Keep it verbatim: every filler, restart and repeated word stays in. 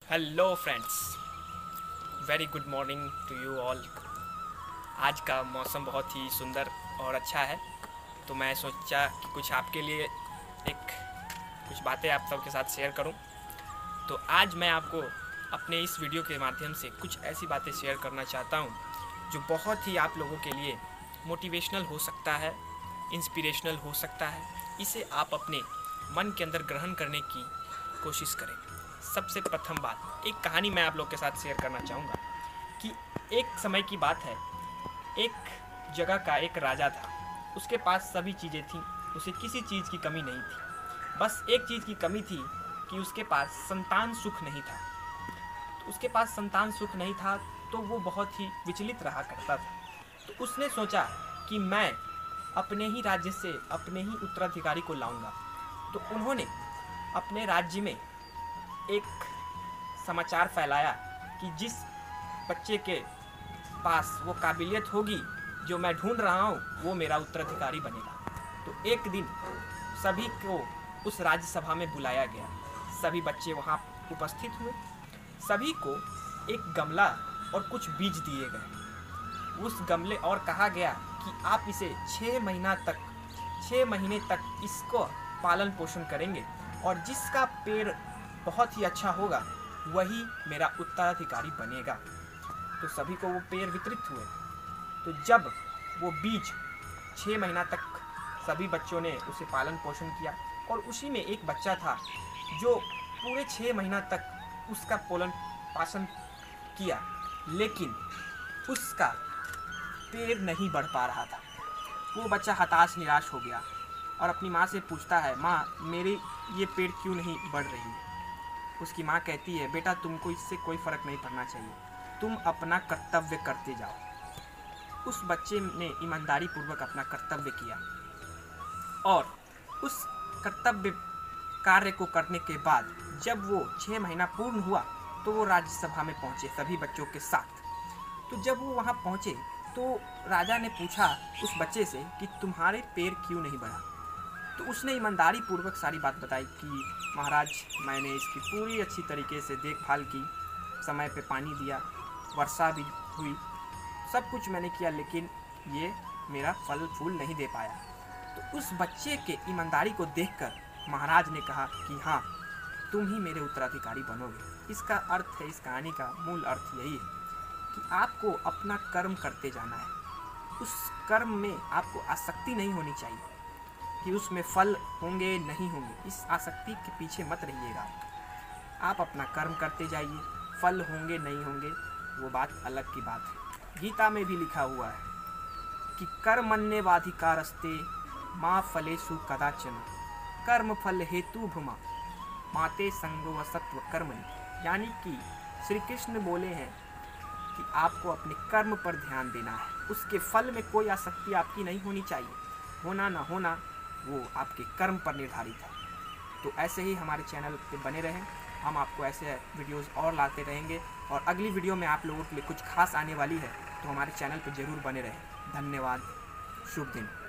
Hello friends, very good morning to you all. आज का मौसम बहुत ही सुंदर और अच्छा है, तो मैं सोचा कि कुछ आपके लिए एक कुछ बातें आप सबके साथ शेयर करूं। तो आज मैं आपको अपने इस वीडियो के माध्यम से कुछ ऐसी बातें शेयर करना चाहता हूं जो बहुत ही आप लोगों के लिए मोटिवेशनल हो सकता है, इंस्पिरेशनल हो सकता है। इसे आप अपने मन के अंदर ग्रहण करने की कोशिश करें। सबसे प्रथम बात, एक कहानी मैं आप लोग के साथ शेयर करना चाहूँगा कि एक समय की बात है। एक जगह का एक राजा था, उसके पास सभी चीज़ें थीं, उसे किसी चीज़ की कमी नहीं थी। बस एक चीज़ की कमी थी कि उसके पास संतान सुख नहीं था। तो उसके पास संतान सुख नहीं था तो वो बहुत ही विचलित रहा करता था। तो उसने सोचा कि मैं अपने ही राज्य से अपने ही उत्तराधिकारी को लाऊंगा। तो उन्होंने अपने राज्य में एक समाचार फैलाया कि जिस बच्चे के पास वो काबिलियत होगी जो मैं ढूंढ रहा हूँ, वो मेरा उत्तराधिकारी बनेगा। तो एक दिन सभी को उस राज्यसभा में बुलाया गया। सभी बच्चे वहाँ उपस्थित हुए। सभी को एक गमला और कुछ बीज दिए गए। उस गमले और कहा गया कि आप इसे छः महीना तक छः महीने तक इसको पालन पोषण करेंगे और जिसका पेड़ बहुत ही अच्छा होगा वही मेरा उत्तराधिकारी बनेगा। तो सभी को वो पेड़ वितरित हुए। तो जब वो बीज छः महीना तक सभी बच्चों ने उसे पालन पोषण किया और उसी में एक बच्चा था जो पूरे छः महीना तक उसका पालन पोषण किया, लेकिन उसका पेड़ नहीं बढ़ पा रहा था। वो बच्चा हताश निराश हो गया और अपनी माँ से पूछता है, माँ मेरी ये पेड़ क्यों नहीं बढ़ रही है। उसकी माँ कहती है, बेटा तुमको इससे कोई फ़र्क नहीं पड़ना चाहिए, तुम अपना कर्तव्य करते जाओ। उस बच्चे ने ईमानदारी पूर्वक अपना कर्तव्य किया और उस कर्तव्य कार्य को करने के बाद जब वो छः महीना पूर्ण हुआ तो वो राज्यसभा में पहुँचे सभी बच्चों के साथ। तो जब वो वहाँ पहुँचे तो राजा ने पूछा उस बच्चे से कि तुम्हारे पेड़ क्यों नहीं बढ़ा। तो उसने ईमानदारी पूर्वक सारी बात बताई कि महाराज मैंने इसकी पूरी अच्छी तरीके से देखभाल की, समय पे पानी दिया, वर्षा भी हुई, सब कुछ मैंने किया, लेकिन ये मेरा फल फूल नहीं दे पाया। तो उस बच्चे के ईमानदारी को देखकर महाराज ने कहा कि हाँ तुम ही मेरे उत्तराधिकारी बनोगे। इसका अर्थ है, इस कहानी का मूल अर्थ यही है कि आपको अपना कर्म करते जाना है। उस कर्म में आपको आसक्ति नहीं होनी चाहिए कि उसमें फल होंगे नहीं होंगे, इस आसक्ति के पीछे मत रहिएगा। आप अपना कर्म करते जाइए, फल होंगे नहीं होंगे वो बात अलग की बात है। गीता में भी लिखा हुआ है कि कर्मण्येवाधिकारस्ते माँ फलेषु कदाचन कर्म फल हेतु भूमा माते संगो सत्व कर्मणि। यानी कि श्री कृष्ण बोले हैं कि आपको अपने कर्म पर ध्यान देना है, उसके फल में कोई आसक्ति आपकी नहीं होनी चाहिए। होना ना होना वो आपके कर्म पर निर्धारित है। तो ऐसे ही हमारे चैनल पे बने रहें, हम आपको ऐसे वीडियोस और लाते रहेंगे और अगली वीडियो में आप लोगों के लिए कुछ खास आने वाली है, तो हमारे चैनल पे ज़रूर बने रहें। धन्यवाद, शुभ दिन।